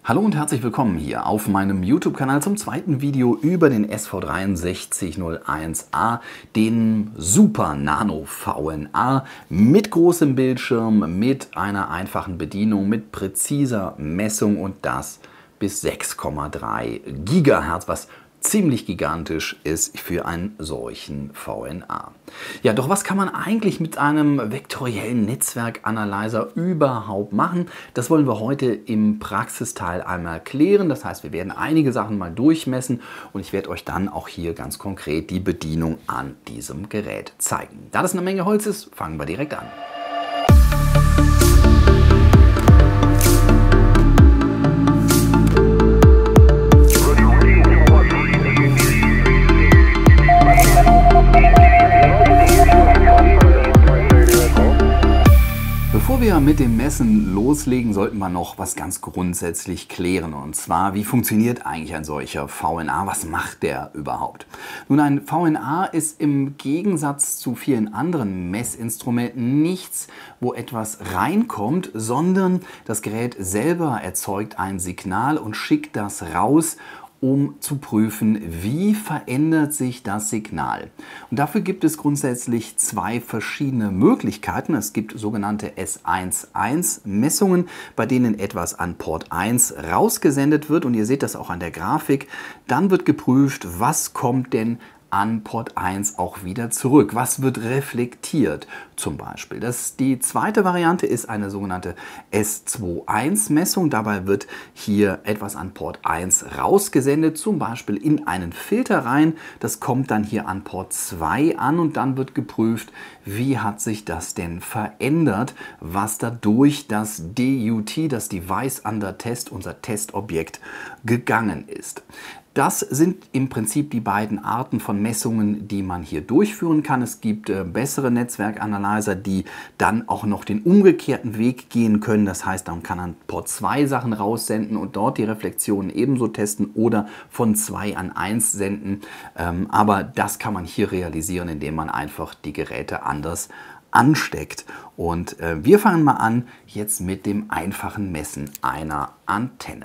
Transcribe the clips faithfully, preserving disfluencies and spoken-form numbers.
Hallo und herzlich willkommen hier auf meinem YouTube-Kanal zum zweiten Video über den S V drei sechs null eins A, den Super Nano V N A mit großem Bildschirm, mit einer einfachen Bedienung, mit präziser Messung und das bis sechs Komma drei Gigahertz, was ziemlich gigantisch ist für einen solchen V N A. Ja, doch was kann man eigentlich mit einem vektoriellen Netzwerkanalyzer überhaupt machen? Das wollen wir heute im Praxisteil einmal klären. Das heißt, wir werden einige Sachen mal durchmessen und ich werde euch dann auch hier ganz konkret die Bedienung an diesem Gerät zeigen. Da das eine Menge Holz ist, fangen wir direkt an. Bevor wir mit dem Messen loslegen, sollten wir noch was ganz grundsätzlich klären. Und zwar, wie funktioniert eigentlich ein solcher V N A? Was macht der überhaupt? Nun, ein V N A ist im Gegensatz zu vielen anderen Messinstrumenten nichts, wo etwas reinkommt, sondern das Gerät selber erzeugt ein Signal und schickt das raus, um zu prüfen, wie verändert sich das Signal. Und dafür gibt es grundsätzlich zwei verschiedene Möglichkeiten. Es gibt sogenannte S eins eins Messungen, bei denen etwas an Port eins rausgesendet wird und ihr seht das auch an der Grafik. Dann wird geprüft, was kommt denn an Port eins auch wieder zurück. Was wird reflektiert zum Beispiel? Das, die zweite Variante ist eine sogenannte S zwei eins Messung. Dabei wird hier etwas an Port eins rausgesendet, zum Beispiel in einen Filter rein. Das kommt dann hier an Port zwei an und dann wird geprüft, wie hat sich das denn verändert, was da durch das D U T, das Device Under Test, unser Testobjekt, gegangen ist. Das sind im Prinzip die beiden Arten von Messungen, die man hier durchführen kann. Es gibt äh, bessere Netzwerkanalyzer, die dann auch noch den umgekehrten Weg gehen können. Das heißt, man kann an Port zwei Sachen raussenden und dort die Reflexionen ebenso testen oder von zwei an eins senden. Ähm, aber das kann man hier realisieren, indem man einfach die Geräte anders ansteckt. Und äh, wir fangen mal an jetzt mit dem einfachen Messen einer Antenne.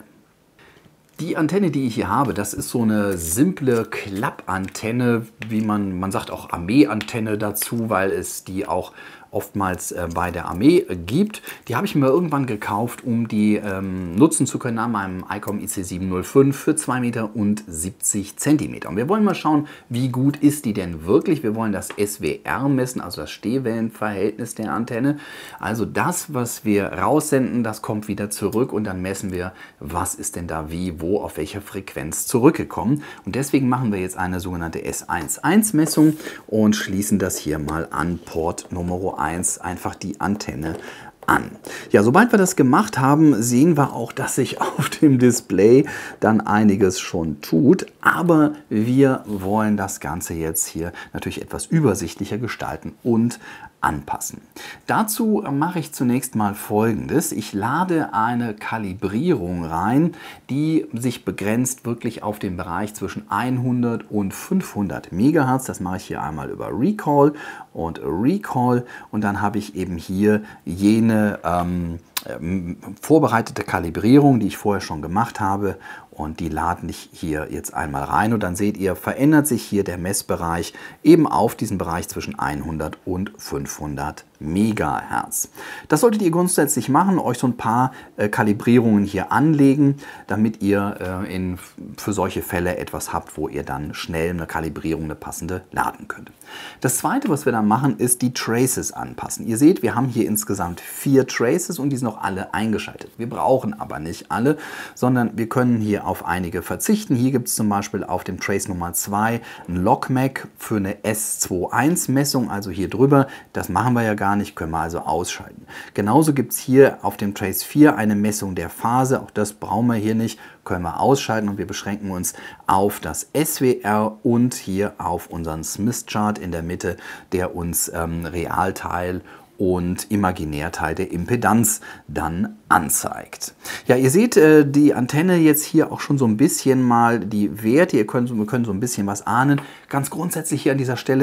Die Antenne, die ich hier habe, das ist so eine simple Klappantenne, wie man, man sagt auch Armeeantenne dazu, weil es die auch oftmals äh, bei der Armee äh, gibt. Die habe ich mir irgendwann gekauft, um die ähm, nutzen zu können an meinem ICOM I C sieben null fünf für zwei Meter und siebzig Zentimeter. Und wir wollen mal schauen, wie gut ist die denn wirklich. Wir wollen das S W R messen, also das Stehwellenverhältnis der Antenne. Also das, was wir raussenden, das kommt wieder zurück und dann messen wir, was ist denn da wie, wo, auf welcher Frequenz zurückgekommen. Und deswegen machen wir jetzt eine sogenannte S eins eins Messung und schließen das hier mal an Port Nummer eins einfach die Antenne an. Ja, sobald wir das gemacht haben, sehen wir auch, dass sich auf dem Display dann einiges schon tut, aber wir wollen das Ganze jetzt hier natürlich etwas übersichtlicher gestalten und anpassen. Dazu mache ich zunächst mal Folgendes. Ich lade eine Kalibrierung rein, die sich begrenzt wirklich auf den Bereich zwischen hundert und fünfhundert Megahertz. Das mache ich hier einmal über Recall und Recall und dann habe ich eben hier jene ähm, ähm, vorbereitete Kalibrierung, die ich vorher schon gemacht habe. Und die lade ich hier jetzt einmal rein und dann seht ihr, verändert sich hier der Messbereich eben auf diesen Bereich zwischen hundert und fünfhundert Megahertz. Das solltet ihr grundsätzlich machen, euch so ein paar äh, Kalibrierungen hier anlegen, damit ihr äh, in, für solche Fälle etwas habt, wo ihr dann schnell eine Kalibrierung, eine passende, laden könnt. Das zweite, was wir dann machen, ist die Traces anpassen. Ihr seht, wir haben hier insgesamt vier Traces und die sind auch alle eingeschaltet. Wir brauchen aber nicht alle, sondern wir können hier auf einige verzichten. Hier gibt es zum Beispiel auf dem Trace Nummer zwei ein Logmac für eine S zwei eins Messung, also hier drüber. Das machen wir ja gar nicht, können wir also ausschalten. Genauso gibt es hier auf dem Trace vier eine Messung der Phase. Auch das brauchen wir hier nicht, können wir ausschalten und wir beschränken uns auf das S W R und hier auf unseren Smith Chart in der Mitte, der uns ähm, Realteil und Imaginärteil der Impedanz dann anzeigt. Ja, ihr seht äh, die Antenne jetzt hier auch schon so ein bisschen mal die Werte. Ihr könnt, wir können so ein bisschen was ahnen. Ganz grundsätzlich hier an dieser Stelle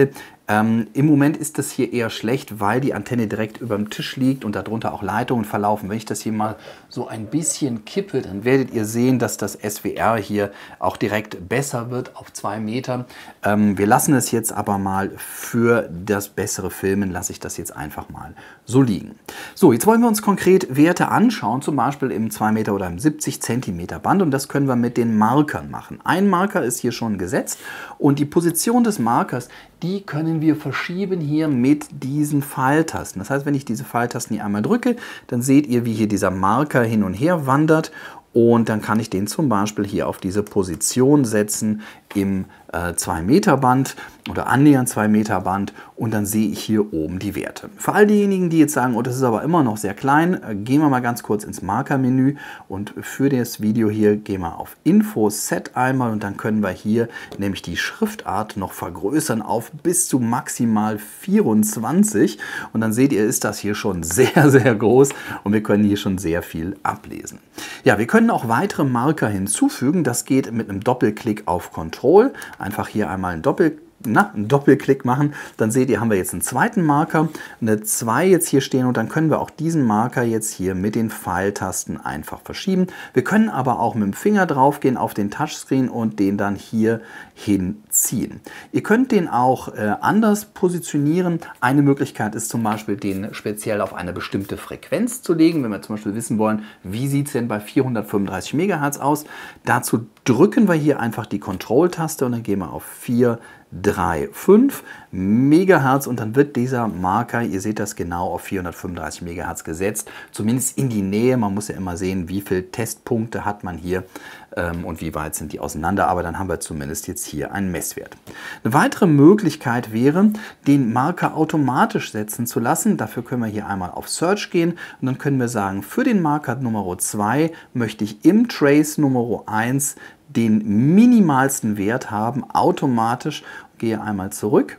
Ähm, Im Moment ist das hier eher schlecht, weil die Antenne direkt über dem Tisch liegt und darunter auch Leitungen verlaufen. Wenn ich das hier mal so ein bisschen kippe, dann werdet ihr sehen, dass das S W R hier auch direkt besser wird auf zwei Metern. Ähm, wir lassen es jetzt aber mal für das bessere Filmen, lasse ich das jetzt einfach mal so liegen. So, jetzt wollen wir uns konkret Werte anschauen, zum Beispiel im zwei Meter oder im siebzig Zentimeter Band, und das können wir mit den Markern machen. Ein Marker ist hier schon gesetzt und die Position des Markers, die können wir verschieben hier mit diesen Pfeiltasten. Das heißt, wenn ich diese Pfeiltasten hier einmal drücke, dann seht ihr, wie hier dieser Marker hin und her wandert. Und dann kann ich den zum Beispiel hier auf diese Position setzen im äh, zwei Meter Band oder annähernd zwei Meter Band, und dann sehe ich hier oben die Werte. Für all diejenigen, die jetzt sagen, oh, das ist aber immer noch sehr klein, äh, gehen wir mal ganz kurz ins Markermenü, und für das Video hier gehen wir auf Info Set einmal, und dann können wir hier nämlich die Schriftart noch vergrößern auf bis zu maximal vierundzwanzig, und dann seht ihr, ist das hier schon sehr, sehr groß und wir können hier schon sehr viel ablesen. Ja, wir können auch weitere Marker hinzufügen. Das geht mit einem Doppelklick auf Control. Einfach hier einmal einen Doppelklick. Na, einen Doppelklick machen, dann seht ihr, haben wir jetzt einen zweiten Marker, eine zwei jetzt hier stehen, und dann können wir auch diesen Marker jetzt hier mit den Pfeiltasten einfach verschieben. Wir können aber auch mit dem Finger drauf gehen auf den Touchscreen und den dann hier hinziehen. Ihr könnt den auch äh, anders positionieren. Eine Möglichkeit ist zum Beispiel, den speziell auf eine bestimmte Frequenz zu legen, wenn wir zum Beispiel wissen wollen, wie sieht es denn bei vierhundertfünfunddreißig Megahertz aus. Dazu drücken wir hier einfach die Control-Taste und dann gehen wir auf vier, drei, fünf Megahertz, und dann wird dieser Marker, ihr seht das genau, auf vierhundertfünfunddreißig Megahertz gesetzt, zumindest in die Nähe. Man muss ja immer sehen, wie viele Testpunkte hat man hier ähm, und wie weit sind die auseinander, aber dann haben wir zumindest jetzt hier einen Messwert. Eine weitere Möglichkeit wäre, den Marker automatisch setzen zu lassen. Dafür können wir hier einmal auf Search gehen, und dann können wir sagen, für den Marker Nummer zwei möchte ich im Trace Nummer eins den minimalsten Wert haben, automatisch. Gehe einmal zurück.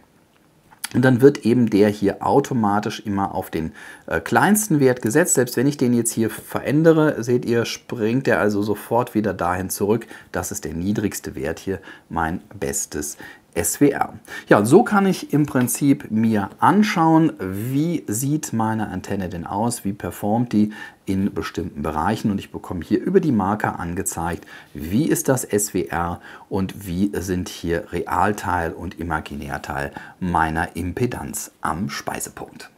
Und dann wird eben der hier automatisch immer auf den äh, kleinsten Wert gesetzt. Selbst wenn ich den jetzt hier verändere, seht ihr, springt er also sofort wieder dahin zurück. Das ist der niedrigste Wert hier, mein bestes S W R. Ja, so kann ich im Prinzip mir anschauen, wie sieht meine Antenne denn aus, wie performt die in bestimmten Bereichen, und ich bekomme hier über die Marker angezeigt, wie ist das S W R und wie sind hier Realteil und Imaginärteil meiner Impedanz am Speisepunkt.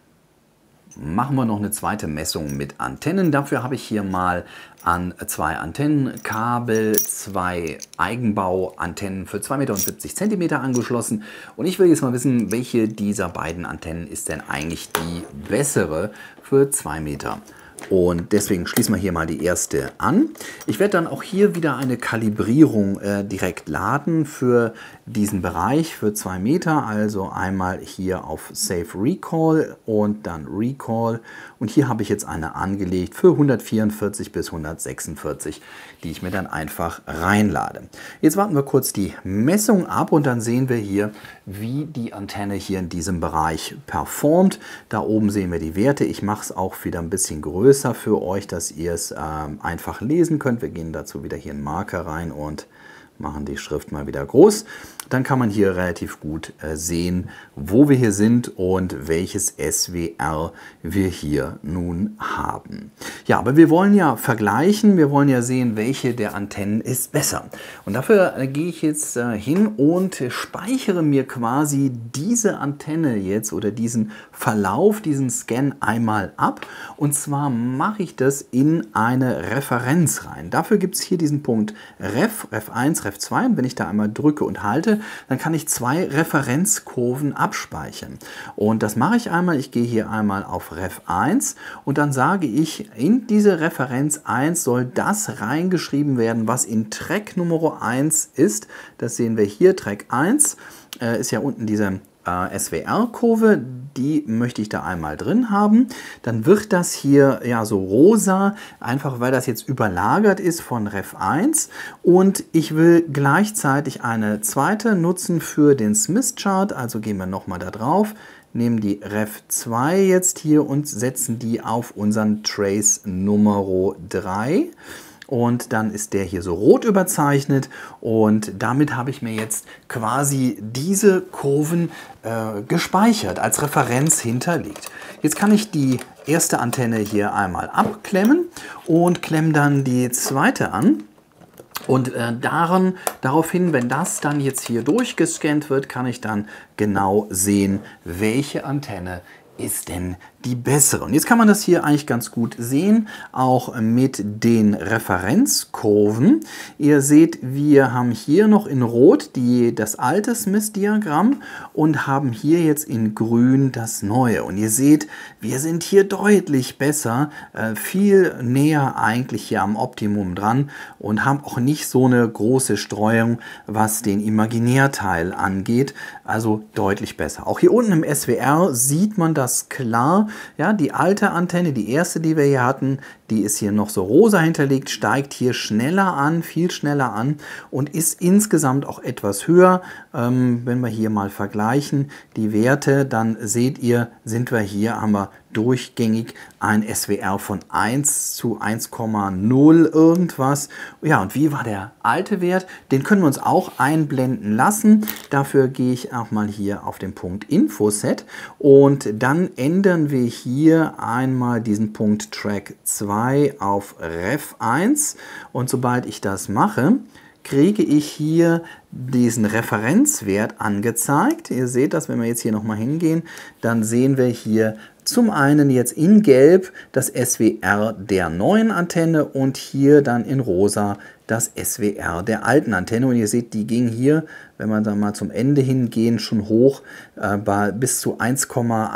Machen wir noch eine zweite Messung mit Antennen. Dafür habe ich hier mal an zwei Antennenkabel zwei Eigenbauantennen für zwei Meter und siebzig Zentimeter angeschlossen. Und ich will jetzt mal wissen, welche dieser beiden Antennen ist denn eigentlich die bessere für zwei Meter. Und deswegen schließen wir hier mal die erste an. Ich werde dann auch hier wieder eine Kalibrierung äh, direkt laden für diesen Bereich für zwei Meter. Also einmal hier auf Save Recall und dann Recall. Und hier habe ich jetzt eine angelegt für hundertvierundvierzig bis hundertsechsundvierzig, die ich mir dann einfach reinlade. Jetzt warten wir kurz die Messung ab, und dann sehen wir hier, wie die Antenne hier in diesem Bereich performt. Da oben sehen wir die Werte. Ich mache es auch wieder ein bisschen größer für euch, dass ihr es ähm, einfach lesen könnt. Wir gehen dazu wieder hier einen Marker rein und machen die Schrift mal wieder groß. Dann kann man hier relativ gut äh, sehen, wo wir hier sind und welches S W R wir hier nun haben. Ja, aber wir wollen ja vergleichen, wir wollen ja sehen, welche der Antennen ist besser. Und dafür äh, gehe ich jetzt äh, hin und speichere mir quasi diese Antenne jetzt oder diesen Verlauf, diesen Scan einmal ab. Und zwar mache ich das in eine Referenz rein. Dafür gibt es hier diesen Punkt Ref, Ref eins, Ref zwei. Und wenn ich da einmal drücke und halte, dann kann ich zwei Referenzkurven abspeichern. Und das mache ich einmal. Ich gehe hier einmal auf Ref eins und dann sage ich, in diese Referenz eins soll das reingeschrieben werden, was in Track Nummer eins ist. Das sehen wir hier, Track eins äh, ist ja unten diese äh, S W R-Kurve, die möchte ich da einmal drin haben. Dann wird das hier ja so rosa, einfach weil das jetzt überlagert ist von Ref eins. Und ich will gleichzeitig eine zweite nutzen für den Smith-Chart. Also gehen wir nochmal da drauf, nehmen die Ref zwei jetzt hier und setzen die auf unseren Trace Nummer drei. und dann ist der hier so rot überzeichnet und damit habe ich mir jetzt quasi diese Kurven äh, gespeichert, als Referenz hinterlegt. Jetzt kann ich die erste Antenne hier einmal abklemmen und klemme dann die zweite an. Und äh, daran, daraufhin, wenn das dann jetzt hier durchgescannt wird, kann ich dann genau sehen, welche Antenne ist denn die bessere. Und jetzt kann man das hier eigentlich ganz gut sehen, auch mit den Referenzkurven. Ihr seht, wir haben hier noch in Rot die, das alte Smith-Diagramm und haben hier jetzt in Grün das neue. Und ihr seht, wir sind hier deutlich besser, äh, viel näher eigentlich hier am Optimum dran und haben auch nicht so eine große Streuung, was den Imaginärteil angeht. Also deutlich besser. Auch hier unten im S W R sieht man das klar. Ja, die alte Antenne, die erste, die wir hier hatten, die ist hier noch so rosa hinterlegt, steigt hier schneller an, viel schneller an und ist insgesamt auch etwas höher. Ähm, wenn wir hier mal vergleichen, die Werte, dann seht ihr, sind wir hier, haben wir durchgängig ein S W R von eins zu eins Komma null irgendwas. Ja, und wie war der alte Wert? Den können wir uns auch einblenden lassen. Dafür gehe ich auch mal hier auf den Punkt Infoset und dann ändern wir hier einmal diesen Punkt Track zwei auf Ref eins und sobald ich das mache, kriege ich hier diesen Referenzwert angezeigt. Ihr seht das, wenn wir jetzt hier nochmal hingehen, dann sehen wir hier zum einen jetzt in Gelb das S W R der neuen Antenne und hier dann in Rosa das S W R der alten Antenne. Und ihr seht, die ging hier, wenn wir dann mal zum Ende hingehen, schon hoch äh, bei bis zu eins Komma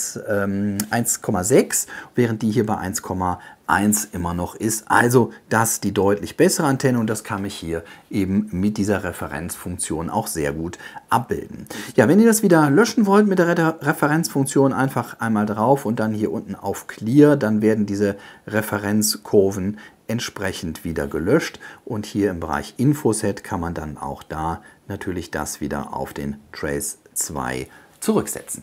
sechs, während die hier bei eins Komma eins immer noch ist. Also das die deutlich bessere Antenne und das kann ich hier eben mit dieser Referenzfunktion auch sehr gut abbilden. Ja, wenn ihr das wieder löschen wollt mit der Re Referenzfunktion, einfach einmal drauf und dann hier unten auf Clear, dann werden diese Referenzkurven entsprechend wieder gelöscht und hier im Bereich Infoset kann man dann auch da natürlich das wieder auf den Trace zwei zurücksetzen.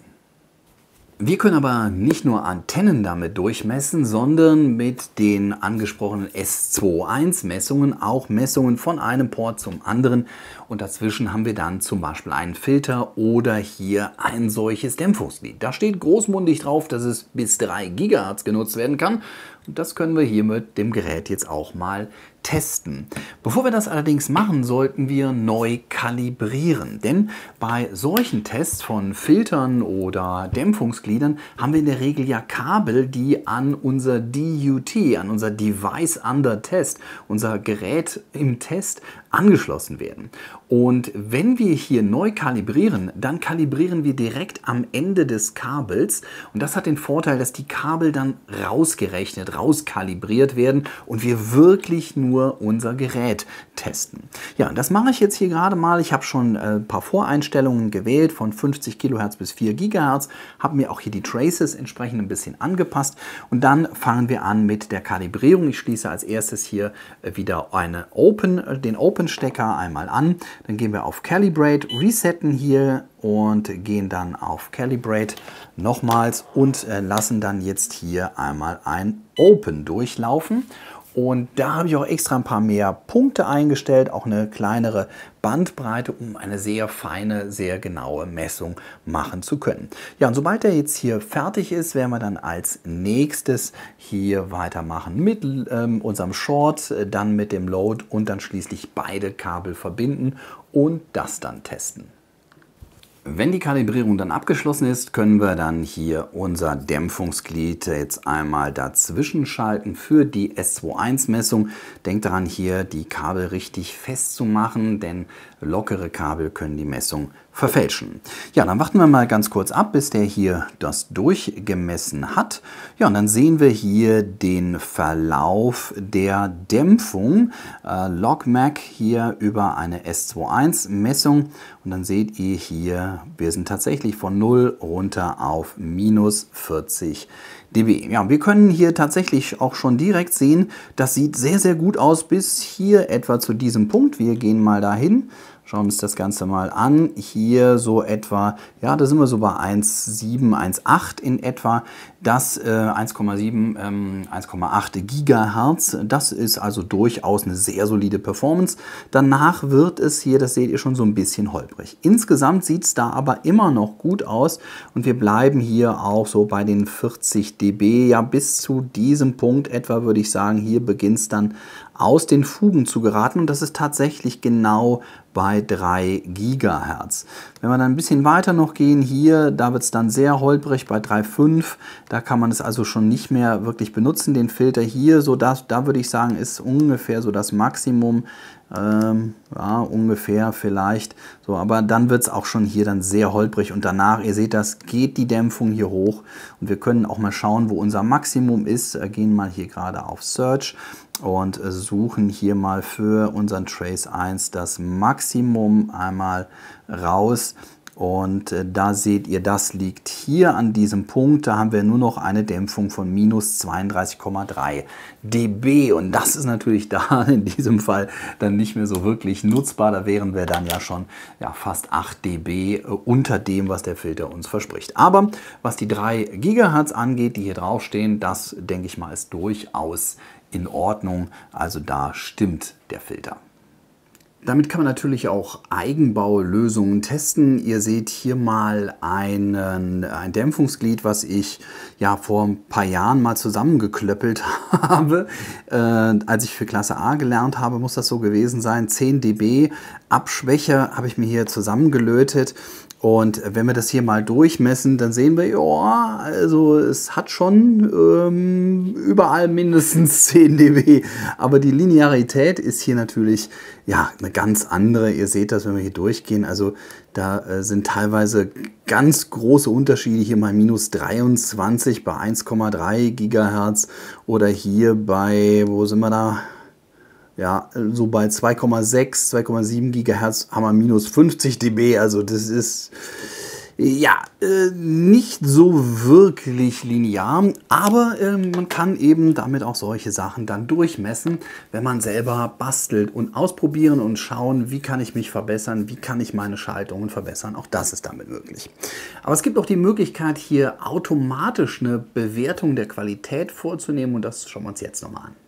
Wir können aber nicht nur Antennen damit durchmessen, sondern mit den angesprochenen S einundzwanzig Messungen auch Messungen von einem Port zum anderen. Und dazwischen haben wir dann zum Beispiel einen Filter oder hier ein solches Dämpfungsglied. Da steht großmundig drauf, dass es bis drei Gigahertz genutzt werden kann. Und das können wir hier mit dem Gerät jetzt auch mal testen. Bevor wir das allerdings machen, sollten wir neu kalibrieren. Denn bei solchen Tests von Filtern oder Dämpfungsgliedern haben wir in der Regel ja Kabel, die an unser D U T, an unser Device Under Test, unser Gerät im Test, angeschlossen werden. Und wenn wir hier neu kalibrieren, dann kalibrieren wir direkt am Ende des Kabels. Und das hat den Vorteil, dass die Kabel dann rausgerechnet, rauskalibriert werden und wir wirklich nur unser Gerät testen. Ja, das mache ich jetzt hier gerade mal. Ich habe schon ein paar Voreinstellungen gewählt von fünfzig Kilohertz bis vier Gigahertz, habe mir auch hier die Traces entsprechend ein bisschen angepasst und dann fangen wir an mit der Kalibrierung. Ich schließe als erstes hier wieder eine Open, den Open-Stecker einmal an. Dann gehen wir auf Calibrate, resetten hier und gehen dann auf Calibrate nochmals und äh, lassen dann jetzt hier einmal ein Open durchlaufen. Und da habe ich auch extra ein paar mehr Punkte eingestellt, auch eine kleinere Bandbreite, um eine sehr feine, sehr genaue Messung machen zu können. Ja, und sobald er jetzt hier fertig ist, werden wir dann als nächstes hier weitermachen mit ähm, unserem Short, dann mit dem Load und dann schließlich beide Kabel verbinden und das dann testen. Wenn die Kalibrierung dann abgeschlossen ist, können wir dann hier unser Dämpfungsglied jetzt einmal dazwischen schalten für die S einundzwanzig Messung. Denkt daran, hier die Kabel richtig festzumachen, denn lockere Kabel können die Messung verfälschen. Ja, dann warten wir mal ganz kurz ab, bis der hier das durchgemessen hat. Ja, und dann sehen wir hier den Verlauf der Dämpfung. Äh, Logmac hier über eine S einundzwanzig Messung. Und dann seht ihr hier, wir sind tatsächlich von null runter auf minus vierzig dB. Ja, wir können hier tatsächlich auch schon direkt sehen, das sieht sehr, sehr gut aus bis hier etwa zu diesem Punkt. Wir gehen mal dahin. Schauen wir uns das Ganze mal an. Hier so etwa, ja, da sind wir so bei eins Komma sieben, eins Komma acht in etwa. Das äh, eins Komma sieben, ähm, eins Komma acht Gigahertz. Das ist also durchaus eine sehr solide Performance. Danach wird es hier, das seht ihr schon, so ein bisschen holprig. Insgesamt sieht es da aber immer noch gut aus und wir bleiben hier auch so bei den vierzig dB. Ja, bis zu diesem Punkt etwa würde ich sagen, hier beginnt es dann aus den Fugen zu geraten und das ist tatsächlich genau bei drei Gigahertz. Wenn wir dann ein bisschen weiter noch gehen, hier, da wird es dann sehr holprig bei drei Komma fünf. Da kann man es also schon nicht mehr wirklich benutzen, den Filter hier. So das, da würde ich sagen, ist ungefähr so das Maximum. Ähm, ja, ungefähr vielleicht. So, aber dann wird es auch schon hier dann sehr holprig und danach, ihr seht das, geht die Dämpfung hier hoch und wir können auch mal schauen, wo unser Maximum ist. Wir gehen mal hier gerade auf Search und suchen hier mal für unseren Trace eins das Maximum einmal raus. Und äh, da seht ihr, das liegt hier an diesem Punkt. Da haben wir nur noch eine Dämpfung von minus zweiunddreißig Komma drei dB. Und das ist natürlich da in diesem Fall dann nicht mehr so wirklich nutzbar. Da wären wir dann ja schon ja, fast acht dB äh, unter dem, was der Filter uns verspricht. Aber was die drei Gigahertz angeht, die hier draufstehen, das denke ich mal ist durchaus in Ordnung. Also da stimmt der Filter. Damit kann man natürlich auch Eigenbaulösungen testen. Ihr seht hier mal einen, ein Dämpfungsglied, was ich ja vor ein paar Jahren mal zusammengeklöppelt habe. Äh, als ich für Klasse A gelernt habe, muss das so gewesen sein. zehn dB Abschwäche habe ich mir hier zusammengelötet. Und wenn wir das hier mal durchmessen, dann sehen wir, ja, also es hat schon ähm, überall mindestens zehn dB. Aber die Linearität ist hier natürlich ja, eine ganz andere. Ihr seht das, wenn wir hier durchgehen. Also da äh, sind teilweise ganz große Unterschiede. Hier mal minus dreiundzwanzig bei eins Komma drei Gigahertz oder hier bei, wo sind wir da? Ja, so bei zwei Komma sechs, zwei Komma sieben Gigahertz haben wir minus fünfzig dB. Also das ist ja äh, nicht so wirklich linear, aber äh, man kann eben damit auch solche Sachen dann durchmessen, wenn man selber bastelt und ausprobieren und schauen, wie kann ich mich verbessern, wie kann ich meine Schaltungen verbessern. Auch das ist damit möglich. Aber es gibt auch die Möglichkeit, hier automatisch eine Bewertung der Qualität vorzunehmen und das schauen wir uns jetzt nochmal an.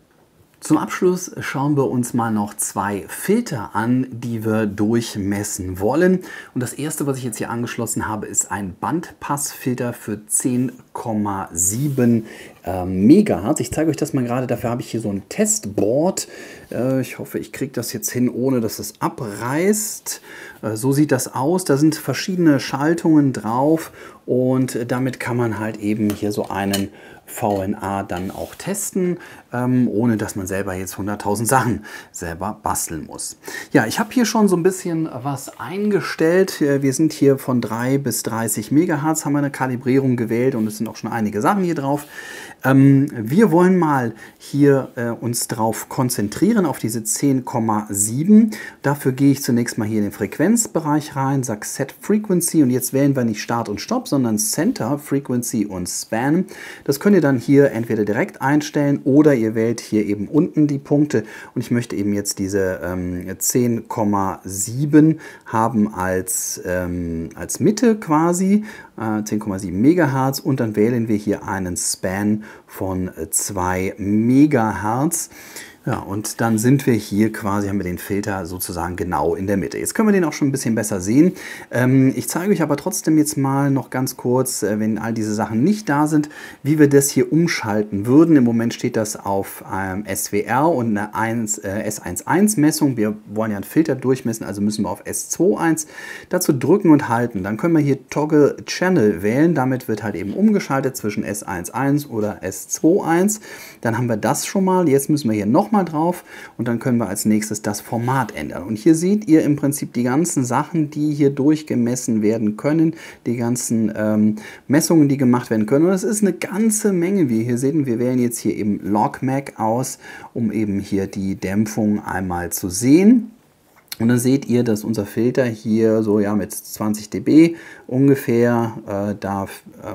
Zum Abschluss schauen wir uns mal noch zwei Filter an, die wir durchmessen wollen. Und das erste, was ich jetzt hier angeschlossen habe, ist ein Bandpassfilter für zehn Komma sieben äh, Megahertz. Ich zeige euch das mal gerade, dafür habe ich hier so ein Testboard. Äh, ich hoffe, ich kriege das jetzt hin, ohne dass es abreißt. Äh, so sieht das aus. Da sind verschiedene Schaltungen drauf und äh, damit kann man halt eben hier so einen V N A dann auch testen, ähm, ohne dass man selber jetzt hunderttausend Sachen selber basteln muss. Ja, ich habe hier schon so ein bisschen was eingestellt. Wir sind hier von drei bis dreißig Megahertz, haben wir eine Kalibrierung gewählt und es sind auch schon einige Sachen hier drauf. Ähm, wir wollen mal hier äh, uns drauf konzentrieren, auf diese zehn Komma sieben. Dafür gehe ich zunächst mal hier in den Frequenzbereich rein, sage Set Frequency und jetzt wählen wir nicht Start und Stopp, sondern Center, Frequency und Span. Das könnt ihr dann hier entweder direkt einstellen oder ihr wählt hier eben unten die Punkte und ich möchte eben jetzt diese ähm, zehn Komma sieben haben als, ähm, als Mitte quasi, äh, zehn Komma sieben Megahertz und dann wählen wir hier einen Span von zwei Megahertz. Ja, und dann sind wir hier quasi, haben wir den Filter sozusagen genau in der Mitte. Jetzt können wir den auch schon ein bisschen besser sehen. Ähm, ich zeige euch aber trotzdem jetzt mal noch ganz kurz, äh, wenn all diese Sachen nicht da sind, wie wir das hier umschalten würden. Im Moment steht das auf ähm, S W R und eine eins, äh, S eins Komma eins Messung. Wir wollen ja einen Filter durchmessen, also müssen wir auf S zwei Komma eins. Dazu drücken und halten. Dann können wir hier Toggle Channel wählen. Damit wird halt eben umgeschaltet zwischen S eins Komma eins oder S zwei Komma eins. Dann haben wir das schon mal. Jetzt müssen wir hier noch mal drauf und dann können wir als nächstes das Format ändern. Und hier seht ihr im Prinzip die ganzen Sachen, die hier durchgemessen werden können, die ganzen ähm, Messungen, die gemacht werden können. Und das ist eine ganze Menge, wie ihr hier seht. Wir wählen jetzt hier eben Log Mag aus, um eben hier die Dämpfung einmal zu sehen. Und dann seht ihr, dass unser Filter hier so ja mit zwanzig dB ungefähr äh, da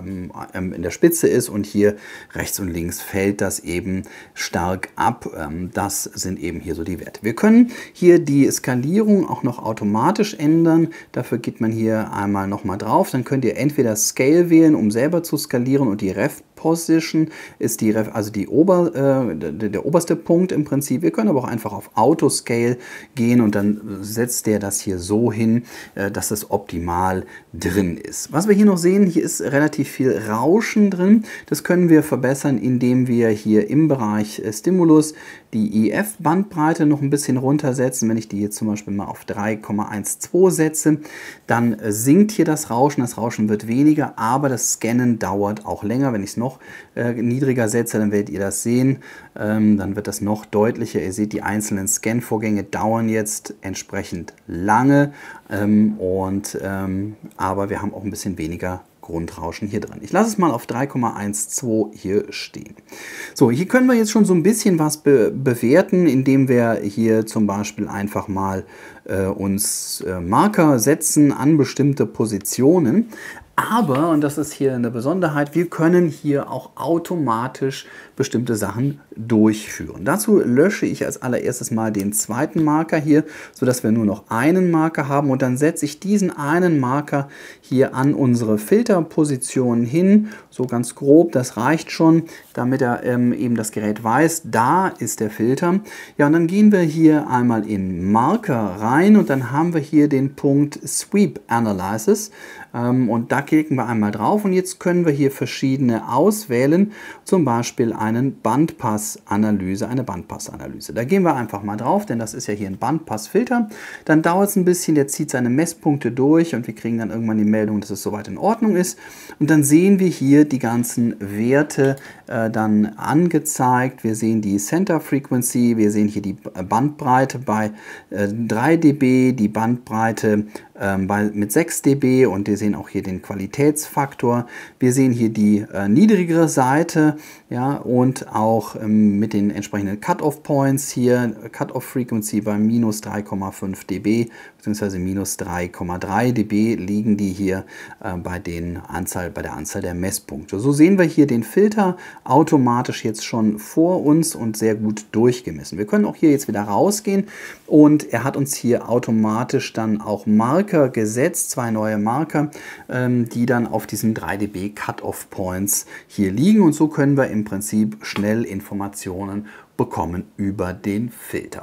ähm, in der Spitze ist und hier rechts und links fällt das eben stark ab. Ähm, das sind eben hier so die Werte. Wir können hier die Skalierung auch noch automatisch ändern. Dafür geht man hier einmal nochmal drauf. Dann könnt ihr entweder Scale wählen, um selber zu skalieren, und die Ref Position ist die, also die Ober, äh, der, der oberste Punkt im Prinzip. Wir können aber auch einfach auf Auto-Scale gehen und dann setzt der das hier so hin, äh, dass es optimal drin ist. Was wir hier noch sehen, hier ist relativ viel Rauschen drin. Das können wir verbessern, indem wir hier im Bereich äh, Stimulus die I F-Bandbreite noch ein bisschen runtersetzen. Wenn ich die jetzt zum Beispiel mal auf drei Komma zwölf setze, dann äh, sinkt hier das Rauschen. Das Rauschen wird weniger, aber das Scannen dauert auch länger. Wenn ich es noch äh, niedriger setze, dann werdet ihr das sehen. Ähm, dann wird das noch deutlicher. Ihr seht, die einzelnen Scan-Vorgänge dauern jetzt entsprechend lange, ähm, und, ähm, aber wir haben auch ein bisschen weniger Grundrauschen hier drin. Ich lasse es mal auf drei Komma zwölf hier stehen. So, hier können wir jetzt schon so ein bisschen was be bewerten, indem wir hier zum Beispiel einfach mal äh, uns äh, Marker setzen an bestimmte Positionen. Aber, und das ist hier eine Besonderheit, wir können hier auch automatisch bestimmte Sachen durchführen. Dazu lösche ich als allererstes mal den zweiten Marker hier, sodass wir nur noch einen Marker haben, und dann setze ich diesen einen Marker hier an unsere Filterposition hin, so ganz grob, das reicht schon, damit er ähm, eben das Gerät weiß, da ist der Filter. Ja, und dann gehen wir hier einmal in Marker rein und dann haben wir hier den Punkt Sweep Analysis. Ähm, und da klicken wir einmal drauf und jetzt können wir hier verschiedene auswählen, zum Beispiel einen Bandpassanalyse, eine Bandpassanalyse. Da gehen wir einfach mal drauf, denn das ist ja hier ein Bandpassfilter. Dann dauert es ein bisschen, der zieht seine Messpunkte durch und wir kriegen dann irgendwann die Meldung, dass es soweit in Ordnung ist. Und dann sehen wir hier die ganzen Werte äh, dann angezeigt. Wir sehen die Center Frequency, wir sehen hier die Bandbreite bei äh, drei dB, die Bandbreite ähm, bei, mit sechs dB, und wir sehen auch hier den Qualitätsfaktor. Wir sehen hier die äh, niedrigere Seite, ja, und auch ähm, mit den entsprechenden Cut-off Points hier, Cut-off Frequency bei minus drei Komma fünf dB bzw. minus drei Komma drei dB liegen die hier äh, bei, den Anzahl, bei der Anzahl der Messpunkte. So sehen wir hier den Filter automatisch jetzt schon vor uns und sehr gut durchgemessen. Wir können auch hier jetzt wieder rausgehen und er hat uns hier automatisch dann auch Marker gesetzt, zwei neue Marker, ähm, die dann auf diesen drei dB Cut-off Points hier liegen, und so können wir im Prinzip schnell Informationen bekommen über den Filter.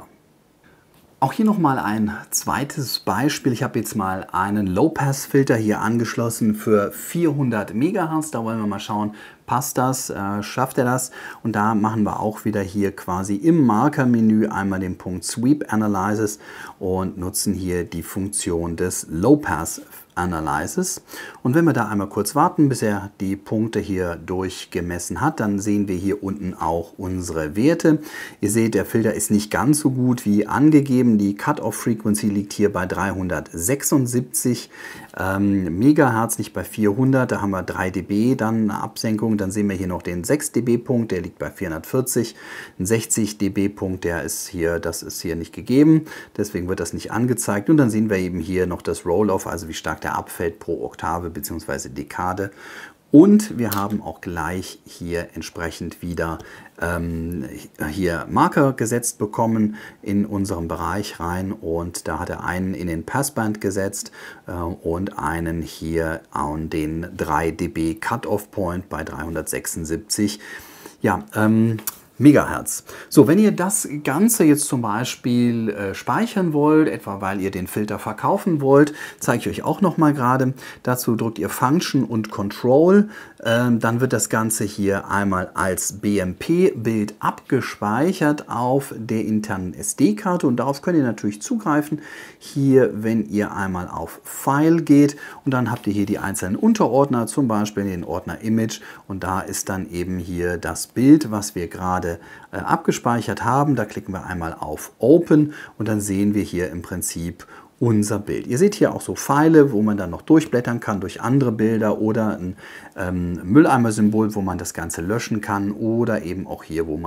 Auch hier nochmal ein zweites Beispiel. Ich habe jetzt mal einen Low-Pass-Filter hier angeschlossen für vierhundert Megahertz. Da wollen wir mal schauen, passt das, äh, schafft er das? Und da machen wir auch wieder hier quasi im Markermenü einmal den Punkt Sweep Analysis und nutzen hier die Funktion des Low-Pass Analysis. Und wenn wir da einmal kurz warten, bis er die Punkte hier durchgemessen hat, dann sehen wir hier unten auch unsere Werte. Ihr seht, der Filter ist nicht ganz so gut wie angegeben. Die Cut-off-Frequency liegt hier bei dreihundertsechsundsiebzig ähm, Megahertz, nicht bei vierhundert. Da haben wir drei dB dann eine Absenkung. Dann sehen wir hier noch den sechs dB Punkt, der liegt bei vierhundertvierzig. Ein sechzig dB Punkt, der ist hier, das ist hier nicht gegeben. Deswegen wird das nicht angezeigt. Und dann sehen wir eben hier noch das Roll-off, also wie stark der abfällt pro Oktave bzw. Dekade. Und wir haben auch gleich hier entsprechend wieder ähm, hier Marker gesetzt bekommen in unserem Bereich rein, und da hat er einen in den Passband gesetzt äh, und einen hier an den drei dB Cut-off Point bei dreihundertsechsundsiebzig. Ja, ähm, Megahertz. So, wenn ihr das Ganze jetzt zum Beispiel äh, speichern wollt, etwa weil ihr den Filter verkaufen wollt, zeige ich euch auch noch mal gerade. Dazu drückt ihr Function und Control. Ähm, dann wird das Ganze hier einmal als B M P-Bild abgespeichert auf der internen S D-Karte, und darauf könnt ihr natürlich zugreifen. Hier, wenn ihr einmal auf File geht, und dann habt ihr hier die einzelnen Unterordner, zum Beispiel den Ordner Image, und da ist dann eben hier das Bild, was wir gerade äh, abgespeichert haben. Da klicken wir einmal auf Open und dann sehen wir hier im Prinzip unser Bild. Ihr seht hier auch so Pfeile, wo man dann noch durchblättern kann durch andere Bilder, oder ein ähm, Mülleimer-Symbol, wo man das Ganze löschen kann, oder eben auch hier, wo man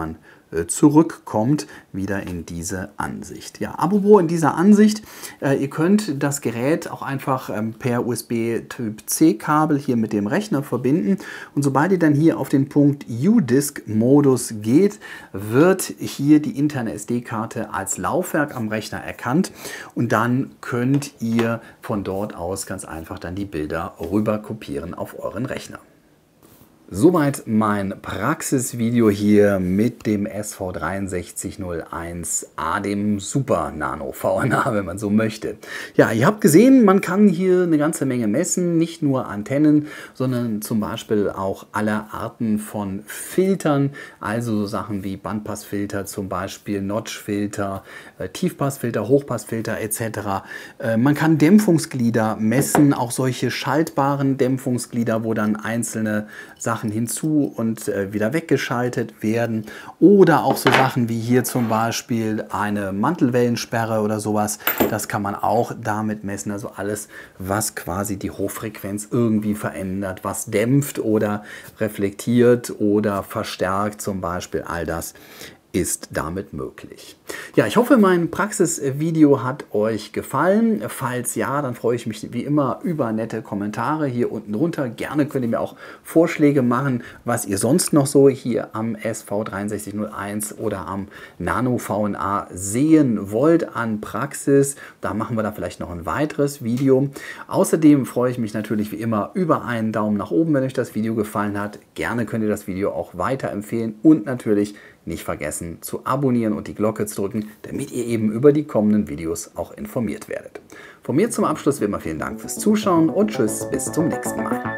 äh, zurückkommt, wieder in diese Ansicht. Ja, apropos in dieser Ansicht, äh, ihr könnt das Gerät auch einfach ähm, per U S B Typ C Kabel hier mit dem Rechner verbinden und sobald ihr dann hier auf den Punkt U Disk Modus geht, wird hier die interne S D-Karte als Laufwerk am Rechner erkannt und dann könnt ihr von dort aus ganz einfach dann die Bilder rüber kopieren auf euren Rechner. Soweit mein Praxisvideo hier mit dem S V drei sechs null eins A, dem Super Nano V N A, wenn man so möchte. Ja, ihr habt gesehen, man kann hier eine ganze Menge messen, nicht nur Antennen, sondern zum Beispiel auch alle Arten von Filtern, also so Sachen wie Bandpassfilter, zum Beispiel Notchfilter, äh, Tiefpassfilter, Hochpassfilter et cetera. Äh, man kann Dämpfungsglieder messen, auch solche schaltbaren Dämpfungsglieder, wo dann einzelne Sachen hinzu und äh, wieder weggeschaltet werden oder auch so Sachen wie hier zum Beispiel eine Mantelwellensperre oder sowas, das kann man auch damit messen, also alles, was quasi die Hochfrequenz irgendwie verändert, was dämpft oder reflektiert oder verstärkt zum Beispiel, all das ist damit möglich. Ja, ich hoffe, mein Praxisvideo hat euch gefallen. Falls ja, dann freue ich mich wie immer über nette Kommentare hier unten drunter. Gerne könnt ihr mir auch Vorschläge machen, was ihr sonst noch so hier am S V drei sechs null eins oder am Nano V N A sehen wollt an Praxis. Da machen wir da vielleicht noch ein weiteres Video. Außerdem freue ich mich natürlich wie immer über einen Daumen nach oben, wenn euch das Video gefallen hat. Gerne könnt ihr das Video auch weiterempfehlen und natürlich nicht vergessen zu abonnieren und die Glocke zu drücken, damit ihr eben über die kommenden Videos auch informiert werdet. Von mir zum Abschluss wie immer vielen Dank fürs Zuschauen und tschüss, bis zum nächsten Mal.